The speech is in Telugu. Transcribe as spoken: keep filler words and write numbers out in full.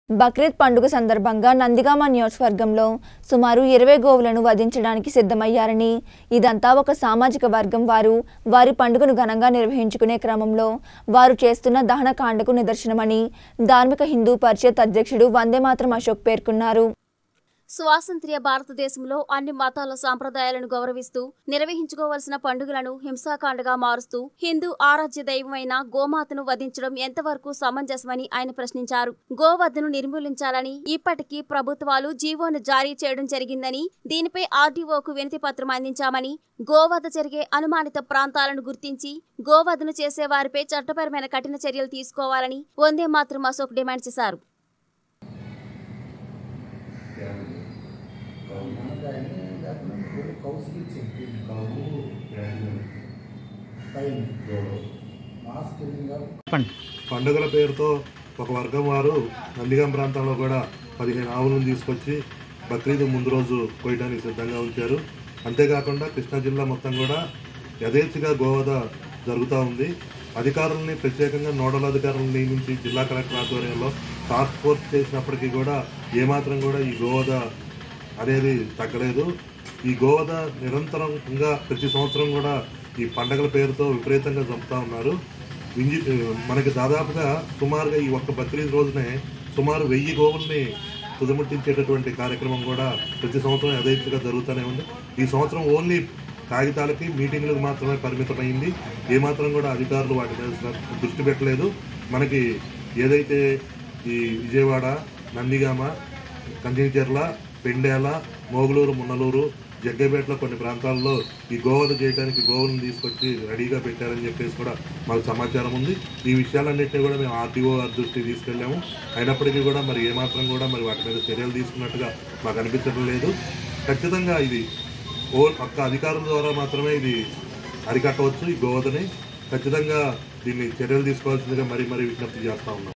బక్రీద్ పండుగ సందర్భంగా నందిగామ నియోజకవర్గంలో సుమారు ఇరవై గోవులను వధించడానికి సిద్ధమయ్యారని, ఇదంతా ఒక సామాజిక వర్గం వారు వారి పండుగను ఘనంగా నిర్వహించుకునే క్రమంలో వారు చేస్తున్న దహనకాండకు నిదర్శనమని ధార్మిక హిందూ పరిషత్ అధ్యక్షుడు వందేమాతరం అశోక్ పేర్కొన్నారు. స్వాతంత్ర్య భారతదేశంలో అన్ని మతాల సాంప్రదాయాలను గౌరవిస్తూ నిర్వహించుకోవాల్సిన పండుగలను హింసాకాండగా మారుస్తూ హిందూ ఆరాధ్య దైవమైన గోమాతను వధించడం ఎంతవరకు సమంజసమని ఆయన ప్రశ్నించారు. గోవధను నిర్మూలించాలని ఇప్పటికీ ప్రభుత్వాలు జీవోను జారీ చేయడం జరిగిందని, దీనిపై ఆర్డీఓకు వినతి పత్రం అందించామని, గోవధ జరిగే అనుమానిత ప్రాంతాలను గుర్తించి గోవధను చేసే వారిపై చట్టపరమైన కఠిన చర్యలు తీసుకోవాలని వందేమాతరం అశోక్ డిమాండ్ చేశారు. పండుగల పేరుతో ఒక వర్గం వారు నందిగాం ప్రాంతంలో కూడా పదిహేను ఆవులను తీసుకొచ్చి బక్రీద్ ముందు రోజు కోయడానికి సిద్ధంగా ఉంచారు. అంతేకాకుండా కృష్ణా జిల్లా మొత్తం కూడా యథేచ్ఛగా గోవధ జరుగుతూ ఉంది. అధికారులని ప్రత్యేకంగా నోడల్ అధికారులను నియమించి జిల్లా కలెక్టర్ ఆధ్వర్యంలో టాస్క్ ఫోర్స్ చేసినప్పటికీ కూడా ఏమాత్రం కూడా ఈ గోవధ అనేది తగ్గలేదు. ఈ గోవధ నిరంతరంగా ప్రతి సంవత్సరం కూడా ఈ పండగల పేరుతో విపరీతంగా చంపుతా ఉన్నారు. మనకి దాదాపుగా సుమారుగా ఈ ఒక్క బక్రీద్ రోజునే సుమారు వెయ్యి గోవుల్ని తుదముట్టించేటటువంటి కార్యక్రమం కూడా ప్రతి సంవత్సరం యథేచ్ఛగా జరుగుతూనే ఉంది. ఈ సంవత్సరం ఓన్లీ కాగితాలకి మీటింగ్లకు మాత్రమే పరిమితమైంది. ఏమాత్రం కూడా అధికారులు వాటి మీద దృష్టి పెట్టలేదు. మనకి ఏదైతే ఈ విజయవాడ, నందిగామ, కంచిచెర్ల, పెండేల, మోగులూరు, మున్నలూరు, జగ్గేపేటలో కొన్ని ప్రాంతాల్లో ఈ గోవధ చేయడానికి గోవులను తీసుకొచ్చి రెడీగా పెట్టారని చెప్పేసి కూడా మాకు సమాచారం ఉంది. ఈ విషయాలన్నింటినీ కూడా మేము ఆర్టీఓ దృష్టికి తీసుకెళ్ళాము. అయినప్పటికీ కూడా మరి ఏమాత్రం కూడా మరి వాటి మీద చర్యలు తీసుకున్నట్టుగా మాకు అనిపించడం లేదు. ఖచ్చితంగా ఇది ఓ పక్క అధికారుల ద్వారా మాత్రమే ఇది అరికట్టవచ్చు. ఈ గోవధని ఖచ్చితంగా దీన్ని చర్యలు తీసుకోవాల్సిందిగా మరీ మరీ విజ్ఞప్తి చేస్తూ ఉన్నాం.